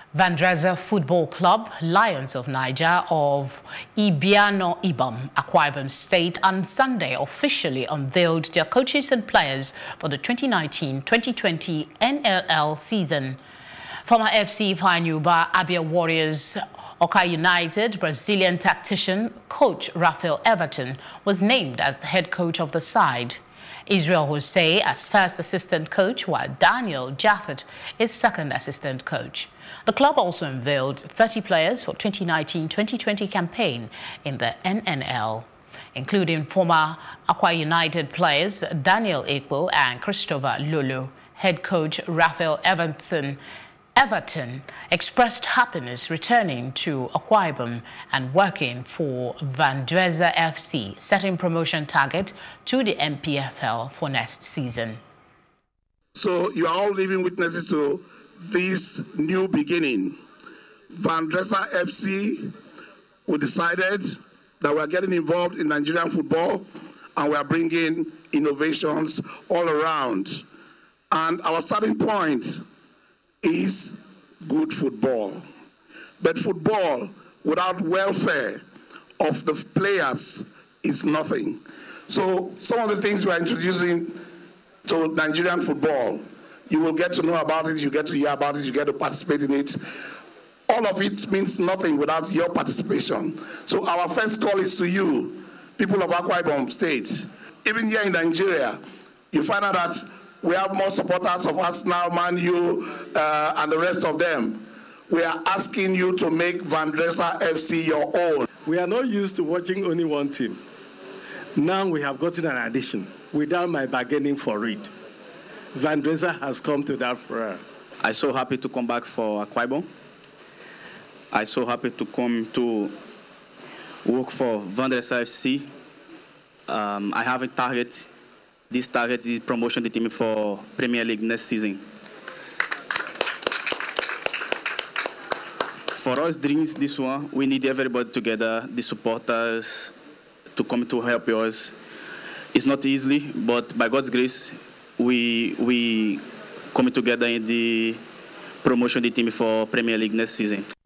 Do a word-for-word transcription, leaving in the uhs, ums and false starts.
Vandrezzer Football Club, Lions of Naija of Ibiono Ibom, Akwa Ibom State, on Sunday officially unveiled their coaches and players for the twenty nineteen twenty twenty N L L season. Former F C Ifeanyi Ubah, Abia Warriors, Akwa United Brazilian Tactician coach Rafael Everton was named as the head coach of the side. Israel Hossein as first assistant coach, while Daniel Japhet is second assistant coach. The club also unveiled thirty players for twenty nineteen twenty twenty campaign in the N N L, including former Akwa United players Daniel Japhet and Christopher Lulu. Head coach Rafael Everton Everton expressed happiness returning to Akwa Ibom and working for Vandrezzer F C, setting promotion target to the M P F L for next season. So you are all living witnesses to this new beginning. Vandrezzer F C, we decided that we are getting involved in Nigerian football and we are bringing innovations all around. And our starting point is good football. But football without welfare of the players is nothing. So some of the things we are introducing to Nigerian football, you will get to know about it, you get to hear about it, you get to participate in it. All of it means nothing without your participation. So our first call is to you, people of Akwa Ibom State. Even here in Nigeria, you find out that we have more supporters of us now, Man U, uh, and the rest of them. We are asking you to make Vandrezzer F C your own. We are not used to watching only one team. Now we have gotten an addition without my bargaining for it. Vandrezzer has come to that for us. I'm so happy to come back for Akwa Ibom. I'm so happy to come to work for Vandrezzer F C. Um, I have a target. This target is promotion the team for Premier League next season. For us, dreams this one, we need everybody together, the supporters, to come to help us. It's not easy, but by God's grace, we we come together in the promotion the team for Premier League next season.